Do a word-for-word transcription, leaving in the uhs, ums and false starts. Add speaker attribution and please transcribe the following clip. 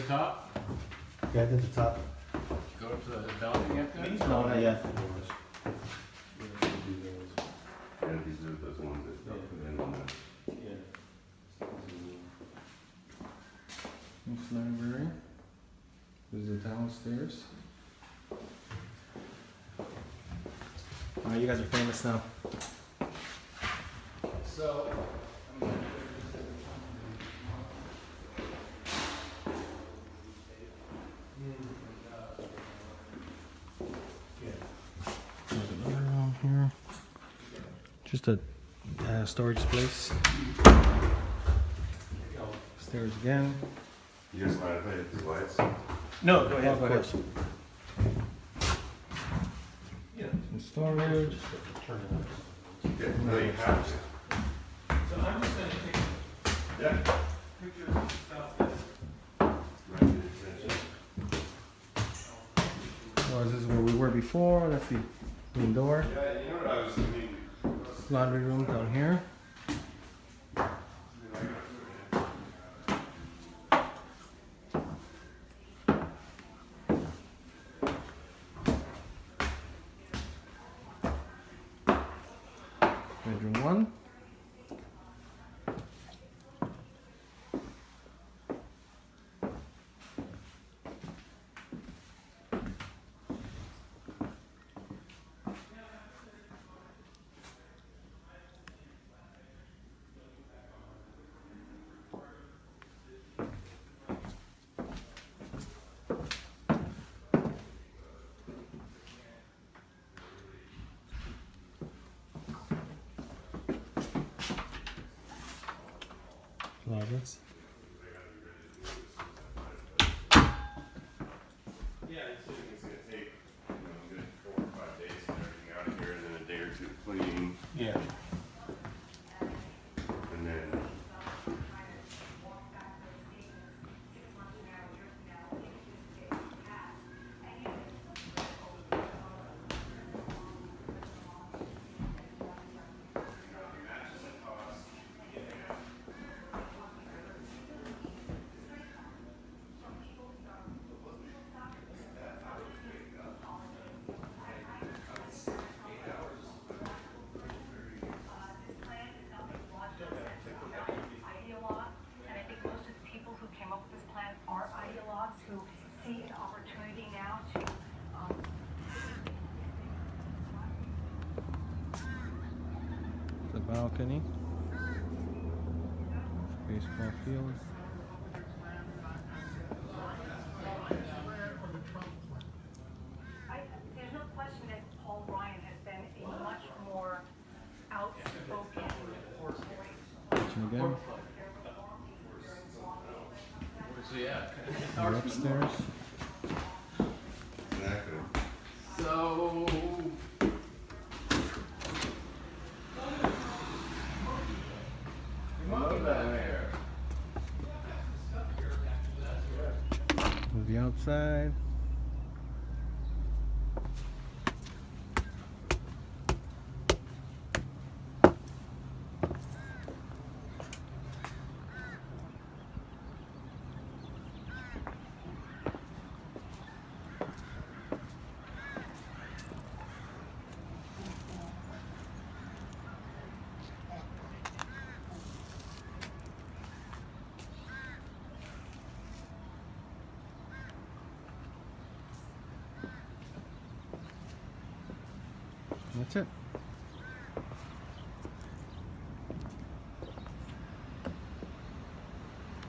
Speaker 1: top?
Speaker 2: Yeah, I did the top.
Speaker 1: Go up to the balcony yet then?
Speaker 2: No, not yet.
Speaker 3: Yeah, these are those ones that don't put in on the.
Speaker 1: This library. This is the downstairs.
Speaker 2: Alright, you guys are famous now.
Speaker 1: So. There's another room here. Just a uh, storage space. Stairs again.
Speaker 3: You just mind if I hit the lights?
Speaker 2: No, go ahead.
Speaker 1: Oh, go
Speaker 2: of
Speaker 1: ahead.
Speaker 2: course.
Speaker 1: Some storage.
Speaker 3: Yeah, no, you have to.
Speaker 2: So I'm just gonna take
Speaker 3: Yeah.
Speaker 2: pictures of stuff that's
Speaker 3: Right, yeah.
Speaker 1: Oh, this is where we were before. That's the main door.
Speaker 3: Yeah, you know what I was thinking?
Speaker 1: Laundry room down here. Bedroom one. Closets.
Speaker 3: Yeah, so it's gonna take, you know, a good four or five days to get everything out of here, and then a day or two to clean,
Speaker 2: yeah.
Speaker 3: and then.
Speaker 4: who see an opportunity now to um,
Speaker 1: The balcony. Baseball field.
Speaker 4: I, there's no question that Paul Ryan has been a much more outspoken voice.
Speaker 1: Kitchen again. Where's he at? We're upstairs.
Speaker 3: Exactly.
Speaker 1: So. Hello there. To the outside. That's it.